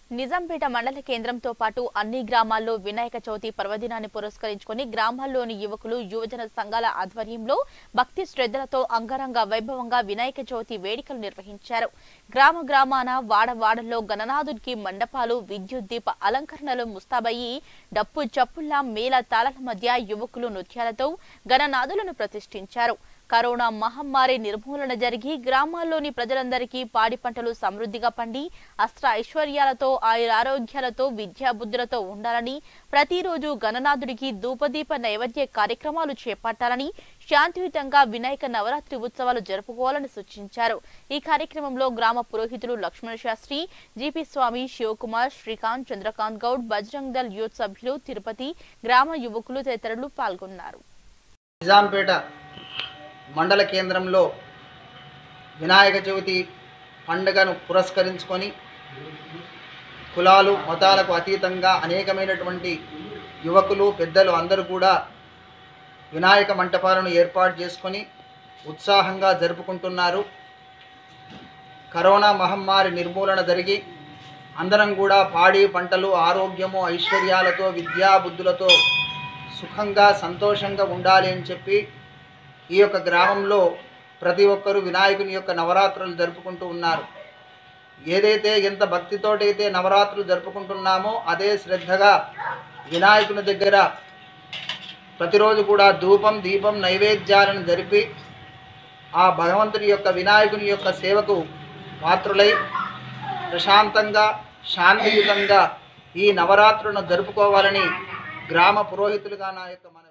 నిజాంపేట మండల కేంద్రంతో పాటు అన్ని గ్రామాల్లో వినాయక చవితి పర్వదినాన్ని పురస్కరించుకొని గ్రామాల్లోని యువకులు యువజన సంఘాల ఆధ్వర్యంలో భక్తి శ్రద్ధలతో అంగరంగ వైభవంగా వినాయక చవితి వేడుకలు నిర్వహించారు. గ్రామాన వాడవాడల్లో గణనాథుడికి మండపాలు, విద్యుత్ దీప అలంకరణలు ముస్తాబయ్యి డప్పు చప్పుళ్ల మేళ తాళాల మధ్య యువకులు నృత్యాలతో గణనాథులను ప్రతిష్ఠించారు. కరోనా మహమ్మారి నిర్మూలన జరిగి గ్రామాల్లోని ప్రజలందరికీ పాడి పంటలు సమృద్ధిగా పండి అష్ట ఐశ్వర్యాలతో ఆయురారోగ్యాలతో విద్యాబుద్ధులతో ఉండాలని, ప్రతిరోజు గణనాథుడికి ధూపదీప నైవేద్య కార్యక్రమాలు చేపట్టాలని, శాంతియుతంగా వినాయక నవరాత్రి ఉత్సవాలు జరుపుకోవాలని సూచించారు. ఈ కార్యక్రమంలో గ్రామ పురోహితులు లక్ష్మణ శాస్త్రి, జీపీ స్వామి, శివకుమార్, శ్రీకాంత్, చంద్రకాంత్ గౌడ్, బజరంగ్ దళ్ యూత్ సభ్యులు, తిరుపతి గ్రామ యువకులు తదితరులు పాల్గొన్నారు. నిజాంపేట మండల కేంద్రంలో వినాయక చవితి పండుగను పురస్కరించుకొని కులాలు మతాలకు అతీతంగా అనేకమైనటువంటి యువకులు పెద్దలు అందరూ కూడా వినాయక మంటపాలను ఏర్పాటు చేసుకొని ఉత్సాహంగా జరుపుకుంటున్నారు. కరోనా మహమ్మారి నిర్మూలన జరిగి అందరం కూడా పాడి పంటలు, ఆరోగ్యము, ఐశ్వర్యాలతో, విద్యాబుద్ధులతో సుఖంగా సంతోషంగా ఉండాలి అని చెప్పి ఈ యొక్క గ్రామంలో ప్రతి ఒక్కరూ వినాయకుని యొక్క నవరాత్రులు జరుపుకుంటూ ఉన్నారు. ఏదైతే ఎంత భక్తితోటైతే నవరాత్రులు జరుపుకుంటున్నామో అదే శ్రద్ధగా వినాయకుని దగ్గర ప్రతిరోజు కూడా ధూపం, దీపం, నైవేద్యాలను జరిపి ఆ భగవంతుని యొక్క వినాయకుని యొక్క సేవకు పాత్రులై ప్రశాంతంగా శాంతియుతంగా ఈ నవరాత్రులను జరుపుకోవాలని గ్రామ పురోహితులుగా నా యొక్క